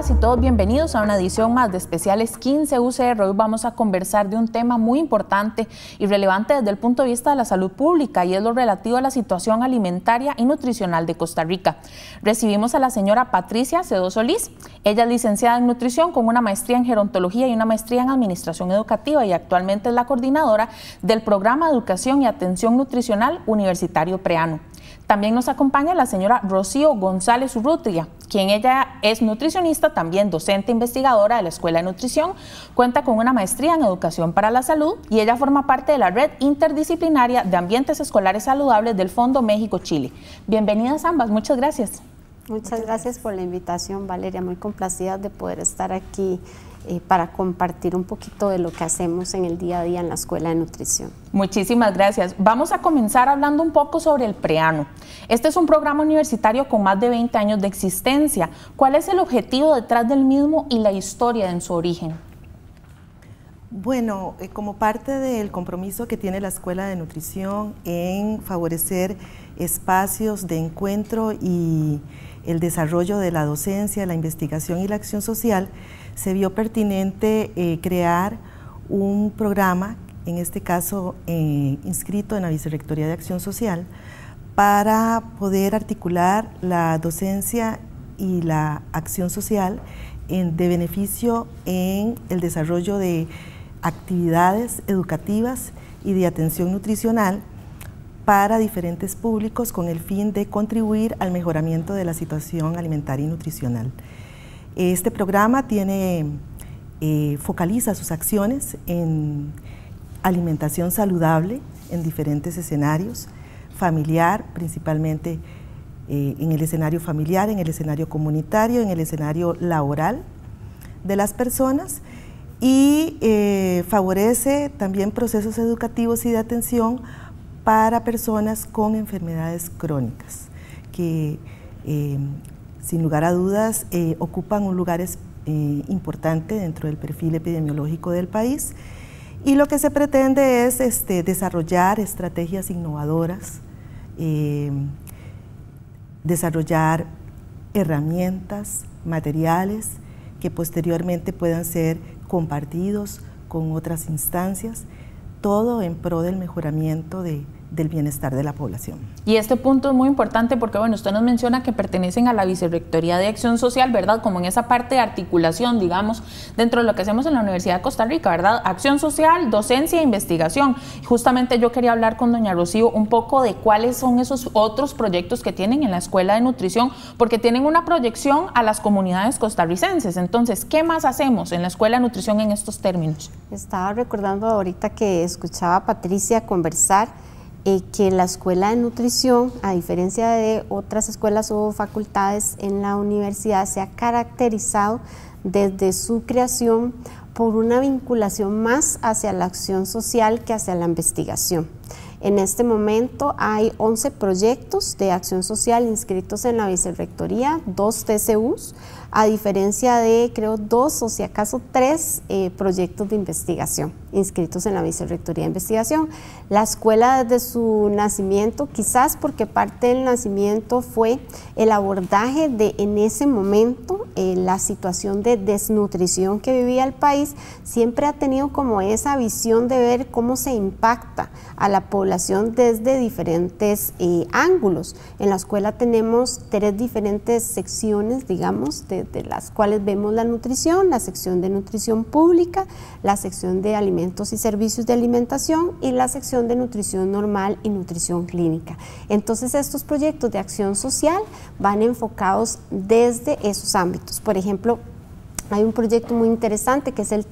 todas y todos bienvenidos a una edición más de Especiales 15 UCR. Hoy vamos a conversar de un tema muy importante y relevante desde el punto de vista de la salud pública, y es lo relativo a la situación alimentaria y nutricional de Costa Rica. Recibimos a la señora Patricia Cedo Solís. Ella es licenciada en nutrición con una maestría en gerontología y una maestría en administración educativa, y actualmente es la coordinadora del programa de educación y atención nutricional universitario Preano. También nos acompaña la señora Rocío González Urrutia, quien ella es nutricionista, también docente investigadora de la Escuela de Nutrición, cuenta con una maestría en Educación para la Salud y ella forma parte de la Red Interdisciplinaria de Ambientes Escolares Saludables del Fondo México-Chile. Bienvenidas ambas, muchas gracias. Muchas gracias por la invitación, Valeria, muy complacida de poder estar aquí para compartir un poquito de lo que hacemos en el día a día en la Escuela de Nutrición. Muchísimas gracias. Vamos a comenzar hablando un poco sobre el Preano. Este es un programa universitario con más de 20 años de existencia. ¿Cuál es el objetivo detrás del mismo y la historia en su origen? Bueno, como parte del compromiso que tiene la Escuela de Nutrición en favorecer espacios de encuentro y el desarrollo de la docencia, la investigación y la acción social, se vio pertinente crear un programa, en este caso inscrito en la Vicerrectoría de Acción Social, para poder articular la docencia y la acción social de beneficio en el desarrollo de actividades educativas y de atención nutricional para diferentes públicos con el fin de contribuir al mejoramiento de la situación alimentaria y nutricional. Este programa focaliza sus acciones en alimentación saludable en diferentes escenarios, familiar, principalmente en el escenario familiar, en el escenario comunitario, en el escenario laboral de las personas, y favorece también procesos educativos y de atención para personas con enfermedades crónicas, que sin lugar a dudas ocupan un lugar importante dentro del perfil epidemiológico del país, y lo que se pretende es desarrollar estrategias innovadoras, desarrollar herramientas, materiales que posteriormente puedan ser compartidos con otras instancias, todo en pro del mejoramiento del bienestar de la población. Y este punto es muy importante porque, bueno, usted nos menciona que pertenecen a la Vicerrectoría de Acción Social, ¿verdad? Como en esa parte de articulación, digamos, dentro de lo que hacemos en la Universidad de Costa Rica, ¿verdad? Acción social, docencia e investigación. Justamente yo quería hablar con doña Rocío un poco de cuáles son esos otros proyectos que tienen en la Escuela de Nutrición, porque tienen una proyección a las comunidades costarricenses. Entonces, ¿qué más hacemos en la Escuela de Nutrición en estos términos? Estaba recordando ahorita que escuchaba a Patricia conversar que la Escuela de Nutrición, a diferencia de otras escuelas o facultades en la universidad, se ha caracterizado desde su creación por una vinculación más hacia la acción social que hacia la investigación. En este momento hay 11 proyectos de acción social inscritos en la Vicerrectoría, 2 TCUs, a diferencia de, creo, 2 o si acaso 3 proyectos de investigación inscritos en la Vicerrectoría de Investigación. La escuela desde su nacimiento, quizás porque parte del nacimiento fue el abordaje de en ese momento la situación de desnutrición que vivía el país, siempre ha tenido como esa visión de ver cómo se impacta a la población desde diferentes ángulos. En la escuela tenemos 3 diferentes secciones, digamos, de las cuales vemos la nutrición: la sección de nutrición pública, la sección de alimentos y servicios de alimentación y la sección de nutrición normal y nutrición clínica. Entonces, estos proyectos de acción social van enfocados desde esos ámbitos. Por ejemplo, hay un proyecto muy interesante que es el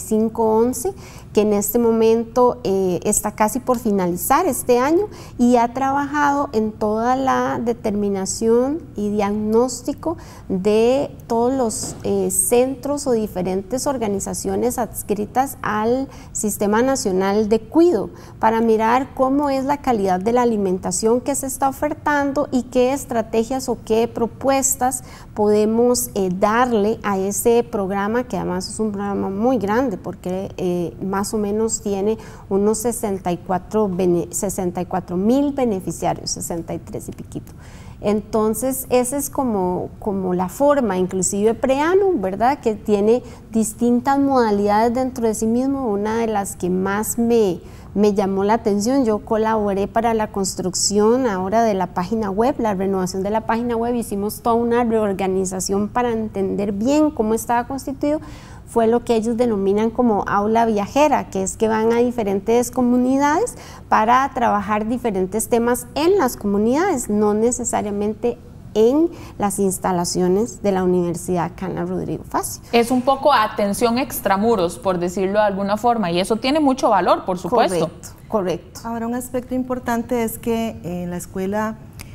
3511, que en este momento está casi por finalizar este año y ha trabajado en toda la determinación y diagnóstico de todos los centros o diferentes organizaciones adscritas al Sistema Nacional de Cuido, para mirar cómo es la calidad de la alimentación que se está ofertando y qué estrategias o qué propuestas podemos darle a ese programa, que además es un programa muy grande porque más o menos tiene unos 64,000 beneficiarios, 63 y piquito. Entonces, esa es como la forma, inclusive Preanu, ¿verdad?, que tiene distintas modalidades dentro de sí mismo. Una de las que más me llamó la atención, yo colaboré para la construcción ahora de la página web, la renovación de la página web, hicimos toda una reorganización para entender bien cómo estaba constituido. Fue lo que ellos denominan como aula viajera, que es que van a diferentes comunidades para trabajar diferentes temas en las comunidades, no necesariamente en las instalaciones de la Universidad Cana Rodrigo Facio. Es un poco atención extramuros, por decirlo de alguna forma, y eso tiene mucho valor, por supuesto. Correcto, correcto. Ahora, un aspecto importante es que en la escuela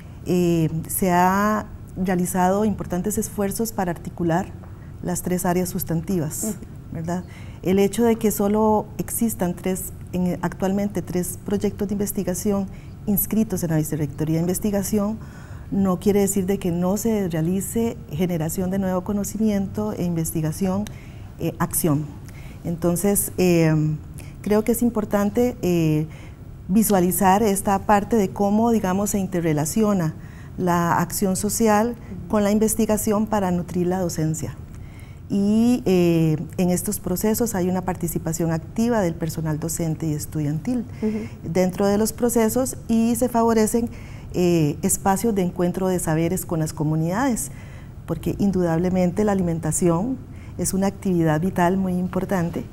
se ha realizado importantes esfuerzos para articular las 3 áreas sustantivas, ¿verdad? El hecho de que solo existan actualmente 3 proyectos de investigación inscritos en la Vicerrectoría de Investigación no quiere decir de que no se realice generación de nuevo conocimiento e investigación, acción. Entonces, creo que es importante visualizar esta parte de cómo, digamos, se interrelaciona la acción social con la investigación para nutrir la docencia. Y en estos procesos hay una participación activa del personal docente y estudiantil dentro de los procesos, y se favorecen espacios de encuentro de saberes con las comunidades, porque indudablemente la alimentación es una actividad vital muy importante,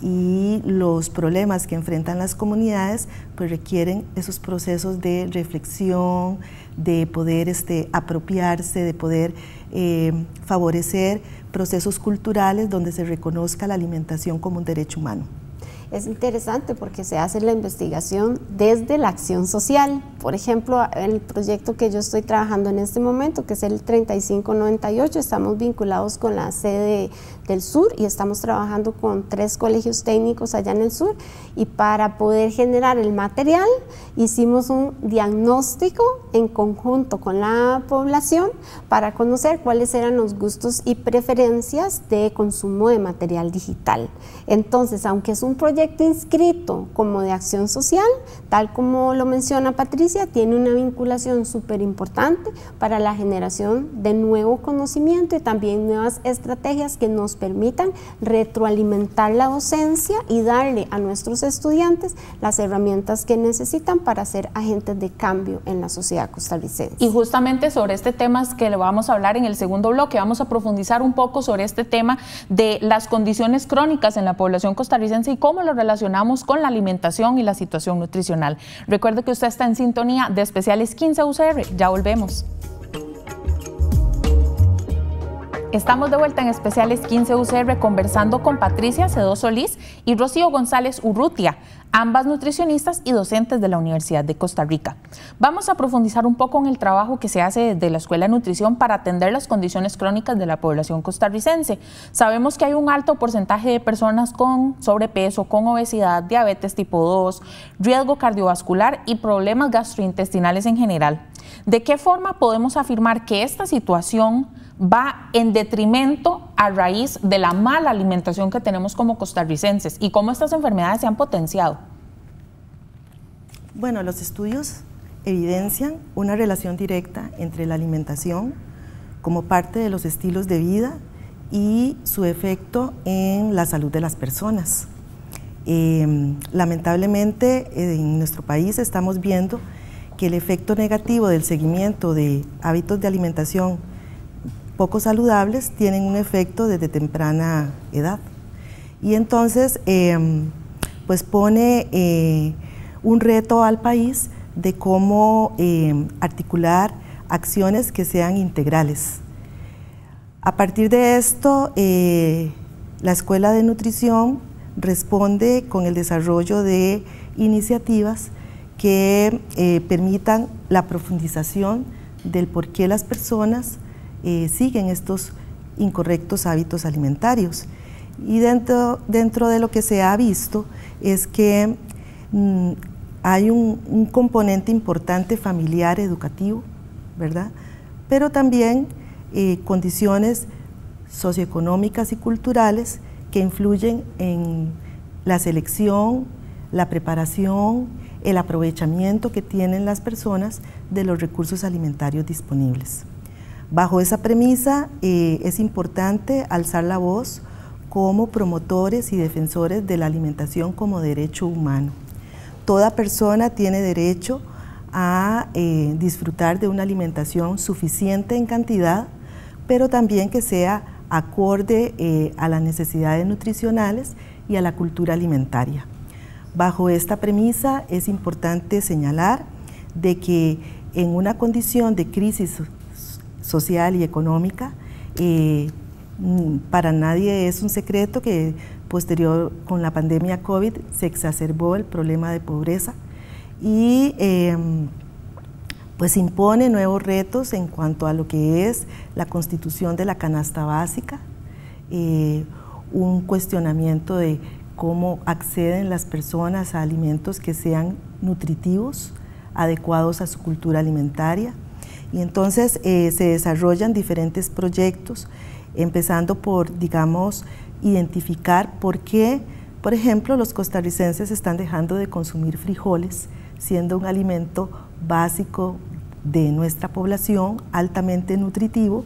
y los problemas que enfrentan las comunidades pues requieren esos procesos de reflexión, de poder apropiarse, de poder favorecer procesos culturales donde se reconozca la alimentación como un derecho humano. Es interesante porque se hace la investigación desde la acción social. Por ejemplo, el proyecto que yo estoy trabajando en este momento, que es el 3598, estamos vinculados con la sede del sur y estamos trabajando con 3 colegios técnicos allá en el sur, y para poder generar el material hicimos un diagnóstico en conjunto con la población para conocer cuáles eran los gustos y preferencias de consumo de material digital. Entonces, aunque es un proyecto inscrito como de acción social, tal como lo menciona Patricia, tiene una vinculación súper importante para la generación de nuevo conocimiento y también nuevas estrategias que nos permitan retroalimentar la docencia y darle a nuestros estudiantes las herramientas que necesitan para ser agentes de cambio en la sociedad costarricense. Y justamente sobre este tema es que le vamos a hablar en el segundo bloque. Vamos a profundizar un poco sobre este tema de las condiciones crónicas en la población costarricense y cómo lo relacionamos con la alimentación y la situación nutricional. Recuerde que usted está en sintonía de Especiales 15 UCR. Ya volvemos. Estamos de vuelta en Especiales 15 UCR conversando con Patricia Sedó Solís y Rocío González Urrutia, ambas nutricionistas y docentes de la Universidad de Costa Rica. Vamos a profundizar un poco en el trabajo que se hace desde la Escuela de Nutrición para atender las condiciones crónicas de la población costarricense. Sabemos que hay un alto porcentaje de personas con sobrepeso, con obesidad, diabetes tipo 2, riesgo cardiovascular y problemas gastrointestinales en general. ¿De qué forma podemos afirmar que esta situación va en detrimento a raíz de la mala alimentación que tenemos como costarricenses y cómo estas enfermedades se han potenciado? Bueno, los estudios evidencian una relación directa entre la alimentación como parte de los estilos de vida y su efecto en la salud de las personas. Lamentablemente en nuestro país estamos viendo que el efecto negativo del seguimiento de hábitos de alimentación poco saludables tienen un efecto desde temprana edad. Y entonces, pues pone un reto al país de cómo articular acciones que sean integrales. A partir de esto, la Escuela de Nutrición responde con el desarrollo de iniciativas que permitan la profundización del por qué las personas siguen estos incorrectos hábitos alimentarios. Y dentro de lo que se ha visto es que hay un componente importante familiar, educativo, ¿verdad? Pero también condiciones socioeconómicas y culturales que influyen en la selección, la preparación, el aprovechamiento que tienen las personas de los recursos alimentarios disponibles. Bajo esa premisa es importante alzar la voz como promotores y defensores de la alimentación como derecho humano. Toda persona tiene derecho a disfrutar de una alimentación suficiente en cantidad, pero también que sea acorde a las necesidades nutricionales y a la cultura alimentaria. Bajo esta premisa es importante señalar de que en una condición de crisis social y económica, para nadie es un secreto que posterior con la pandemia COVID se exacerbó el problema de pobreza y pues impone nuevos retos en cuanto a lo que es la constitución de la canasta básica, un cuestionamiento de cómo acceden las personas a alimentos que sean nutritivos, adecuados a su cultura alimentaria. Y entonces se desarrollan diferentes proyectos, empezando por, digamos, identificar por qué, por ejemplo, los costarricenses están dejando de consumir frijoles, siendo un alimento básico de nuestra población, altamente nutritivo,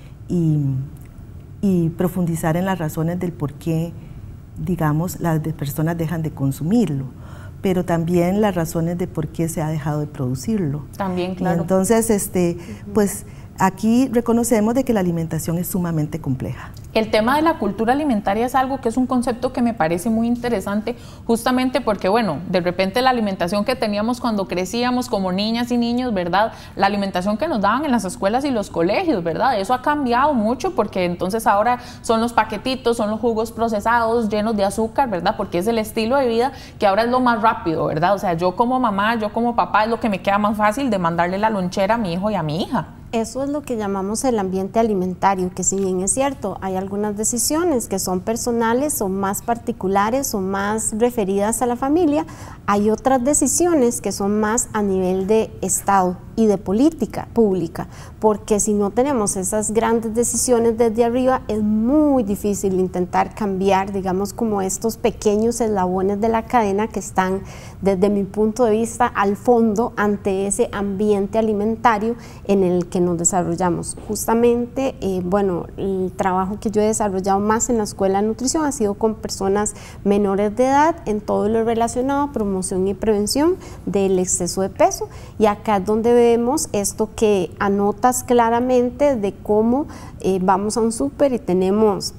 y profundizar en las razones del por qué, digamos, las personas dejan de consumirlo, pero también las razones de por qué se ha dejado de producirlo. También, claro. Y entonces, pues aquí reconocemos de que la alimentación es sumamente compleja. El tema de la cultura alimentaria es algo que es un concepto que me parece muy interesante, justamente porque, bueno, de repente la alimentación que teníamos cuando crecíamos como niñas y niños, ¿verdad? La alimentación que nos daban en las escuelas y los colegios, ¿verdad? Eso ha cambiado mucho porque entonces ahora son los paquetitos, son los jugos procesados llenos de azúcar, ¿verdad? Porque es el estilo de vida que ahora es lo más rápido, ¿verdad? O sea, yo como mamá, yo como papá, es lo que me queda más fácil de mandarle la lonchera a mi hijo y a mi hija. Eso es lo que llamamos el ambiente alimentario, que si bien es cierto, hay algunas decisiones que son personales o más particulares o más referidas a la familia, hay otras decisiones que son más a nivel de Estado y de política pública, porque si no tenemos esas grandes decisiones desde arriba, es muy difícil intentar cambiar, digamos, como estos pequeños eslabones de la cadena que están, desde mi punto de vista, al fondo ante ese ambiente alimentario en el que nos desarrollamos. Justamente, bueno, el trabajo que yo he desarrollado más en la Escuela de Nutrición ha sido con personas menores de edad en todo lo relacionado a promoción y prevención del exceso de peso, y acá es donde vemos esto que anotas claramente de cómo vamos a un súper y tenemos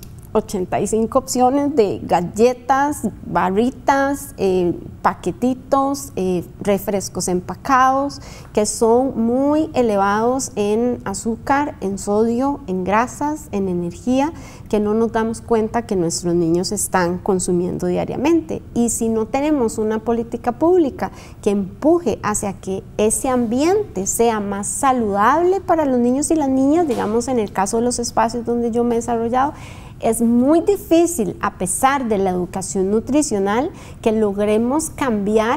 85 opciones de galletas, barritas, paquetitos, refrescos empacados, que son muy elevados en azúcar, en sodio, en grasas, en energía, que no nos damos cuenta que nuestros niños están consumiendo diariamente. Y si no tenemos una política pública que empuje hacia que ese ambiente sea más saludable para los niños y las niñas, digamos en el caso de los espacios donde yo me he desarrollado, es muy difícil, a pesar de la educación nutricional, que logremos cambiar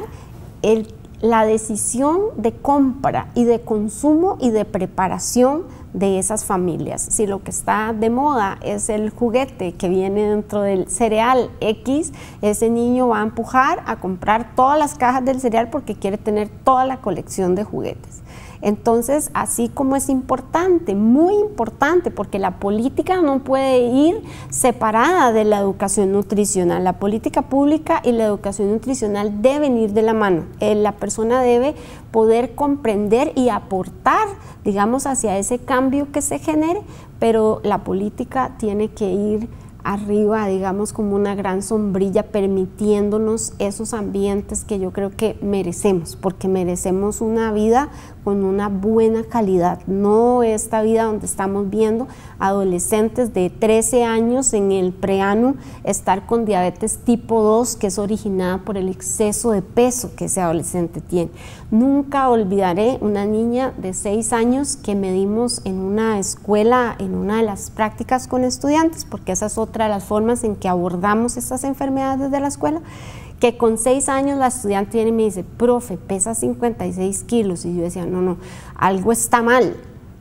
la decisión de compra y de consumo y de preparación de esas familias. Si lo que está de moda es el juguete que viene dentro del cereal X, ese niño va a empujar a comprar todas las cajas del cereal porque quiere tener toda la colección de juguetes. Entonces, así como es importante, muy importante, porque la política no puede ir separada de la educación nutricional. La política pública y la educación nutricional deben ir de la mano. La persona debe poder comprender y aportar, digamos, hacia ese cambio que se genere, pero la política tiene que ir arriba, digamos, como una gran sombrilla, permitiéndonos esos ambientes que yo creo que merecemos, porque merecemos una vida con una buena calidad, no esta vida donde estamos viendo adolescentes de 13 años en el preano estar con diabetes tipo 2, que es originada por el exceso de peso que ese adolescente tiene. Nunca olvidaré una niña de 6 años que medimos en una escuela, en una de las prácticas con estudiantes, porque esa es otra de las formas en que abordamos estas enfermedades desde la escuela, que con 6 años la estudiante viene y me dice, profe, pesa 56 kilos, y yo decía, no, algo está mal.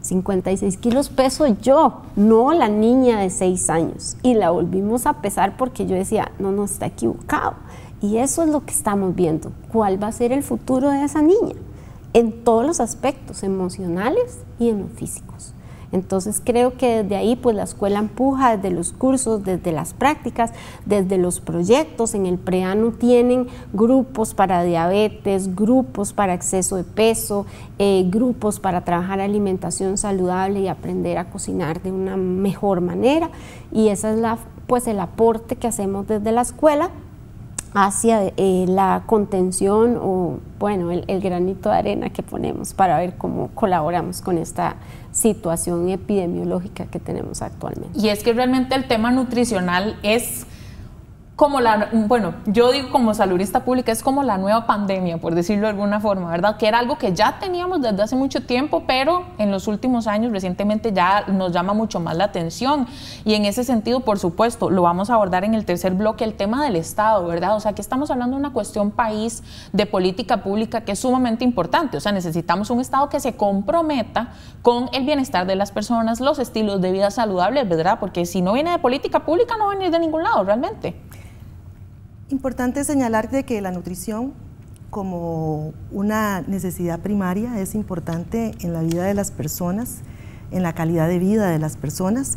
56 kilos peso yo, no la niña de 6 años. Y la volvimos a pesar porque yo decía, no, está equivocado. Y eso es lo que estamos viendo. ¿Cuál va a ser el futuro de esa niña? En todos los aspectos, emocionales y en los físicos. Entonces creo que desde ahí pues la escuela empuja desde los cursos, desde las prácticas, desde los proyectos. En el preANU tienen grupos para diabetes, grupos para exceso de peso, grupos para trabajar alimentación saludable y aprender a cocinar de una mejor manera. Y ese es pues el aporte que hacemos desde la escuela hacia la contención o, bueno, el granito de arena que ponemos para ver cómo colaboramos con esta situación epidemiológica que tenemos actualmente. Y es que realmente el tema nutricional es como bueno, yo digo como saludista pública, es como la nueva pandemia, por decirlo de alguna forma, ¿verdad? Que era algo que ya teníamos desde hace mucho tiempo, pero en los últimos años, recientemente, ya nos llama mucho más la atención. Y en ese sentido, por supuesto, lo vamos a abordar en el tercer bloque, el tema del Estado, ¿verdad? O sea, que estamos hablando de una cuestión país, de política pública, que es sumamente importante. O sea, necesitamos un Estado que se comprometa con el bienestar de las personas, los estilos de vida saludables, ¿verdad? Porque si no viene de política pública, no va a venir de ningún lado, realmente. Importante señalar de que la nutrición como una necesidad primaria es importante en la vida de las personas, en la calidad de vida de las personas.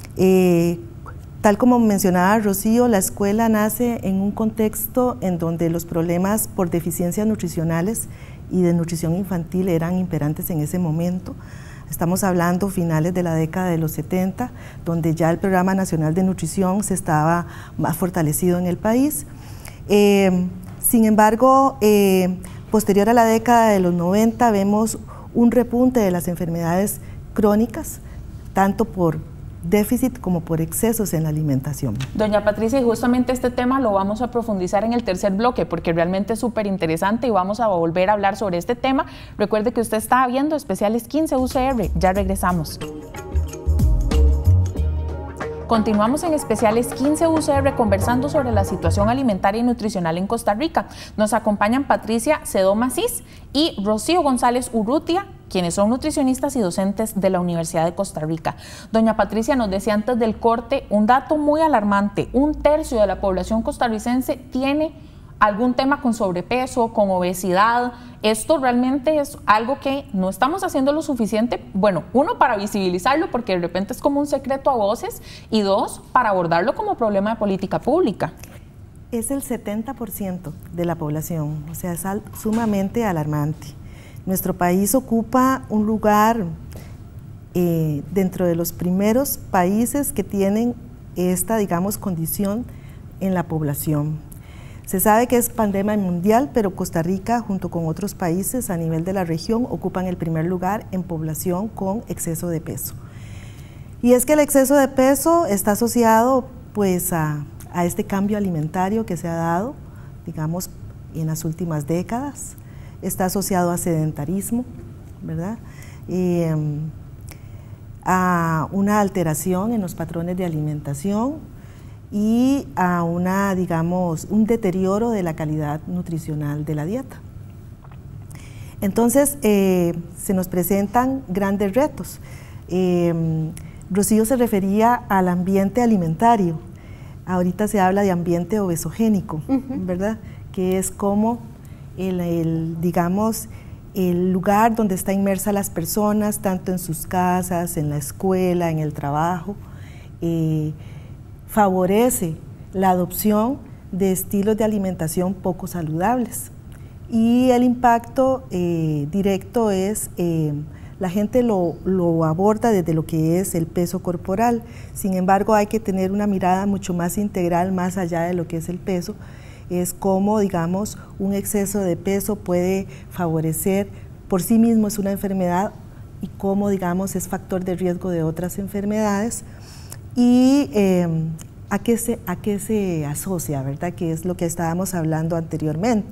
Tal como mencionaba Rocío, la escuela nace en un contexto en donde los problemas por deficiencias nutricionales y de nutrición infantil eran imperantes en ese momento. Estamos hablando finales de la década de los 70, donde ya el Programa Nacional de Nutrición se estaba más fortalecido en el país. Sin embargo, posterior a la década de los 90 vemos un repunte de las enfermedades crónicas, tanto por déficit como por excesos en la alimentación. Doña Patricia, y justamente este tema lo vamos a profundizar en el tercer bloque porque realmente es súper interesante y vamos a volver a hablar sobre este tema. Recuerde que usted está viendo Especiales 15 UCR, ya regresamos. Continuamos en Especiales 15 UCR conversando sobre la situación alimentaria y nutricional en Costa Rica. Nos acompañan Patricia Sedó Macís y Rocío González Urrutia, quienes son nutricionistas y docentes de la Universidad de Costa Rica. Doña Patricia nos decía antes del corte un dato muy alarmante: 1/3 de la población costarricense tiene algún tema con sobrepeso, con obesidad. Esto realmente es algo que no estamos haciendo lo suficiente, bueno, uno, para visibilizarlo, porque de repente es como un secreto a voces, y dos, para abordarlo como problema de política pública. Es el 70% de la población, o sea, es sumamente alarmante. Nuestro país ocupa un lugar dentro de los primeros países que tienen esta, digamos, condición en la población. Se sabe que es pandemia mundial, pero Costa Rica, junto con otros países a nivel de la región, ocupan el primer lugar en población con exceso de peso. Y es que el exceso de peso está asociado pues a este cambio alimentario que se ha dado, digamos, en las últimas décadas. Está asociado a sedentarismo, ¿verdad? A una alteración en los patrones de alimentación y a un deterioro de la calidad nutricional de la dieta. Entonces, se nos presentan grandes retos. Rocío se refería al ambiente alimentario. Ahorita se habla de ambiente obesogénico, ¿verdad? Que es como digamos, el lugar donde está inmersa las personas, tanto en sus casas, en la escuela, en el trabajo, favorece la adopción de estilos de alimentación poco saludables. Y el impacto directo es, la gente lo aborda desde lo que es el peso corporal. Sin embargo, hay que tener una mirada mucho más integral, más allá de lo que es el peso. Es cómo, digamos, un exceso de peso puede favorecer, por sí mismo es una enfermedad, y cómo, digamos, es factor de riesgo de otras enfermedades. Y ¿a qué se asocia, verdad? Que es lo que estábamos hablando anteriormente.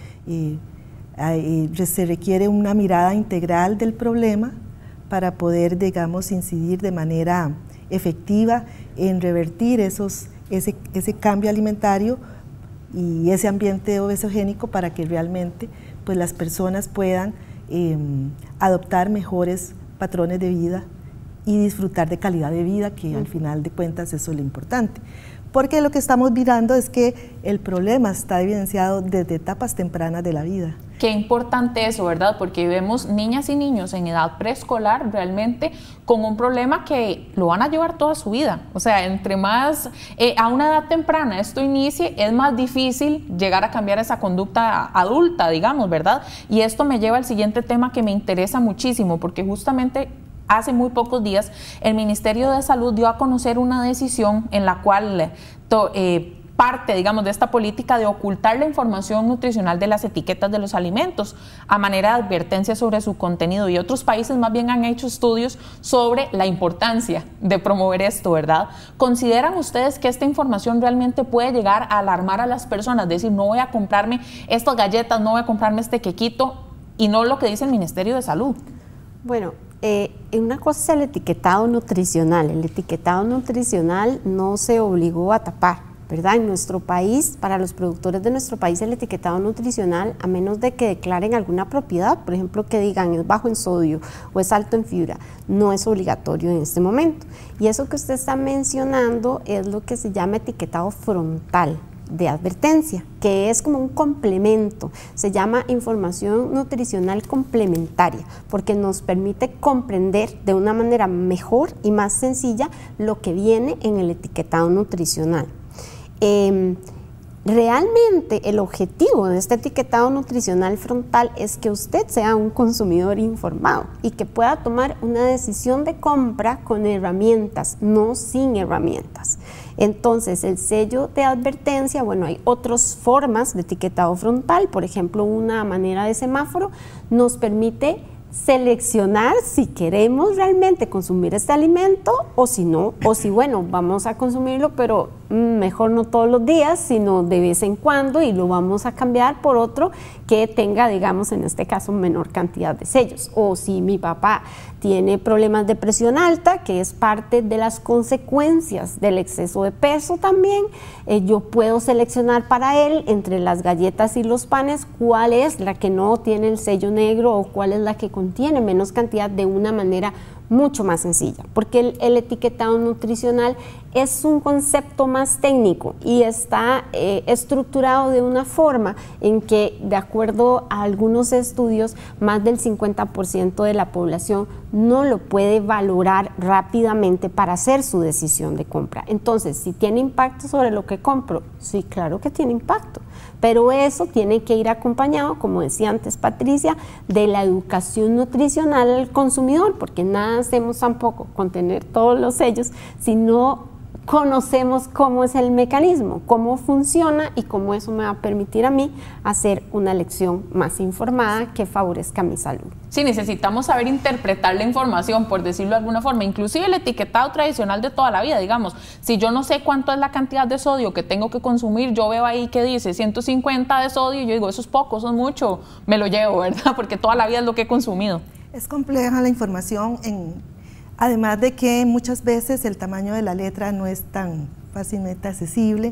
Se requiere una mirada integral del problema para poder, digamos, incidir de manera efectiva en revertir ese cambio alimentario y ese ambiente obesogénico, para que realmente pues, las personas puedan adoptar mejores patrones de vida y disfrutar de calidad de vida, que al final de cuentas eso es lo importante. Porque lo que estamos mirando es que el problema está evidenciado desde etapas tempranas de la vida. Qué importante eso, ¿verdad? Porque vemos niñas y niños en edad preescolar realmente con un problema que lo van a llevar toda su vida. O sea, entre más a una edad temprana esto inicie, es más difícil llegar a cambiar esa conducta adulta, digamos, ¿verdad? Y esto me lleva al siguiente tema que me interesa muchísimo, porque justamente hace muy pocos días el Ministerio de Salud dio a conocer una decisión en la cual parte, digamos, de esta política de ocultar la información nutricional de las etiquetas de los alimentos a manera de advertencia sobre su contenido, y otros países más bien han hecho estudios sobre la importancia de promover esto, ¿verdad? ¿Consideran ustedes que esta información realmente puede llegar a alarmar a las personas? Es decir, no voy a comprarme estas galletas, no voy a comprarme este quequito, y no lo que dice el Ministerio de Salud. Bueno, una cosa es el etiquetado nutricional. El etiquetado nutricional no se obligó a tapar, ¿verdad? En nuestro país, para los productores de nuestro país, el etiquetado nutricional, a menos de que declaren alguna propiedad, por ejemplo, que digan es bajo en sodio o es alto en fibra, no es obligatorio en este momento. Y eso que usted está mencionando es lo que se llama etiquetado frontal de advertencia, que es como un complemento, se llama información nutricional complementaria, porque nos permite comprender de una manera mejor y más sencilla lo que viene en el etiquetado nutricional. Realmente el objetivo de este etiquetado nutricional frontal es que usted sea un consumidor informado y que pueda tomar una decisión de compra con herramientas, no sin herramientas. Entonces, el sello de advertencia, bueno, hay otras formas de etiquetado frontal, por ejemplo, una manera de semáforo nos permite seleccionar si queremos realmente consumir este alimento o si no, o si bueno, vamos a consumirlo, pero mejor no todos los días, sino de vez en cuando, y lo vamos a cambiar por otro que tenga, digamos, en este caso, menor cantidad de sellos. O si mi papá tiene problemas de presión alta, que es parte de las consecuencias del exceso de peso también, yo puedo seleccionar para él entre las galletas y los panes cuál es la que no tiene el sello negro o cuál es la que contiene menos cantidad, de una manera mucho más sencilla, porque el etiquetado nutricional es un concepto más técnico y está estructurado de una forma en que, de acuerdo a algunos estudios, más del 50% de la población no lo puede valorar rápidamente para hacer su decisión de compra. Entonces, si tiene impacto sobre lo que compro, sí, claro que tiene impacto, pero eso tiene que ir acompañado, como decía antes Patricia, de la educación nutricional al consumidor, porque nada hacemos tampoco con tener todos los sellos si no conocemos cómo es el mecanismo, cómo funciona y cómo eso me va a permitir a mí hacer una elección más informada que favorezca mi salud. Sí, necesitamos saber interpretar la información, por decirlo de alguna forma, inclusive el etiquetado tradicional de toda la vida, digamos, si yo no sé cuánto es la cantidad de sodio que tengo que consumir, yo veo ahí que dice 150 de sodio y yo digo, eso es poco, eso es mucho, me lo llevo, ¿verdad? Porque toda la vida es lo que he consumido. Es compleja la información, además de que muchas veces el tamaño de la letra no es tan fácilmente accesible.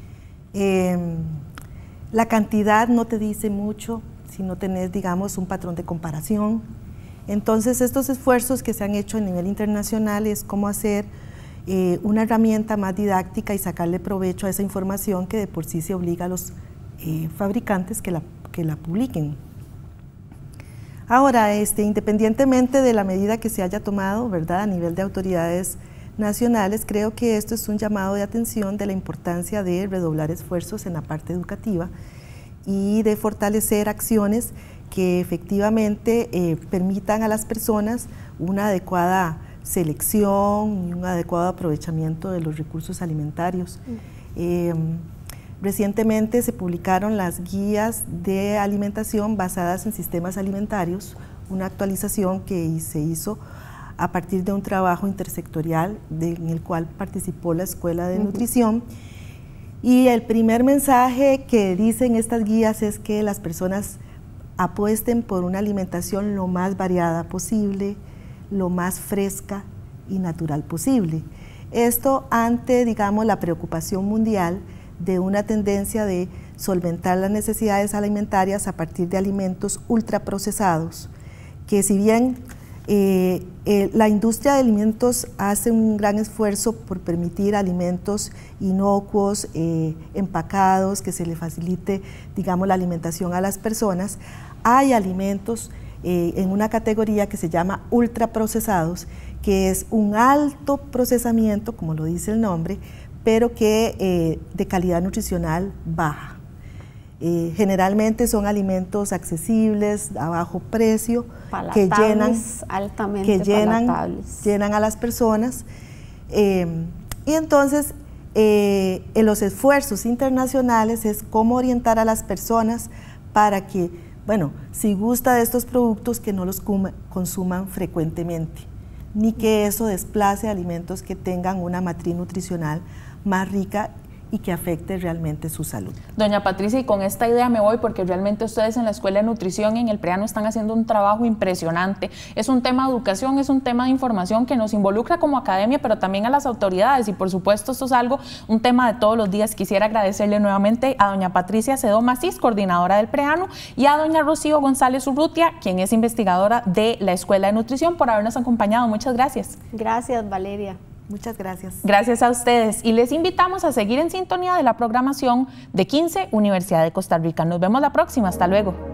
La cantidad no te dice mucho si no tenés, digamos, un patrón de comparación. Entonces, estos esfuerzos que se han hecho a nivel internacional es cómo hacer una herramienta más didáctica y sacarle provecho a esa información que de por sí se obliga a los fabricantes que la publiquen. Ahora, independientemente de la medida que se haya tomado, ¿verdad?, a nivel de autoridades nacionales, creo que esto es un llamado de atención de la importancia de redoblar esfuerzos en la parte educativa y de fortalecer acciones que efectivamente permitan a las personas una adecuada selección y un adecuado aprovechamiento de los recursos alimentarios. Recientemente se publicaron las guías de alimentación basadas en sistemas alimentarios, una actualización que se hizo a partir de un trabajo intersectorial en el cual participó la Escuela de Nutrición. Y el primer mensaje que dicen estas guías es que las personas apuesten por una alimentación lo más variada posible, lo más fresca y natural posible. Esto ante, digamos, la preocupación mundial de una tendencia de solventar las necesidades alimentarias a partir de alimentos ultraprocesados, que si bien La industria de alimentos hace un gran esfuerzo por permitir alimentos inocuos, empacados, que se le facilite, digamos, la alimentación a las personas. Hay alimentos en una categoría que se llama ultraprocesados, que es un alto procesamiento, como lo dice el nombre, pero que de calidad nutricional baja. Generalmente son alimentos accesibles, a bajo precio, que llenan a las personas. Y entonces en los esfuerzos internacionales es cómo orientar a las personas para que, bueno, si gusta de estos productos, que no los consuman frecuentemente, ni que eso desplace alimentos que tengan una matriz nutricional más rica y que afecte realmente su salud. Doña Patricia, y con esta idea me voy, porque realmente ustedes en la Escuela de Nutrición en el Preano están haciendo un trabajo impresionante. Es un tema de educación, es un tema de información que nos involucra como academia, pero también a las autoridades, y por supuesto esto es un tema de todos los días. Quisiera agradecerle nuevamente a doña Patricia Sedó Macís, coordinadora del Preano, y a doña Rocío González Urrutia, quien es investigadora de la Escuela de Nutrición, por habernos acompañado. Muchas gracias. Gracias, Valeria. Muchas gracias. Gracias a ustedes, y les invitamos a seguir en sintonía de la programación de 15 Universidad de Costa Rica. Nos vemos la próxima. Hasta luego.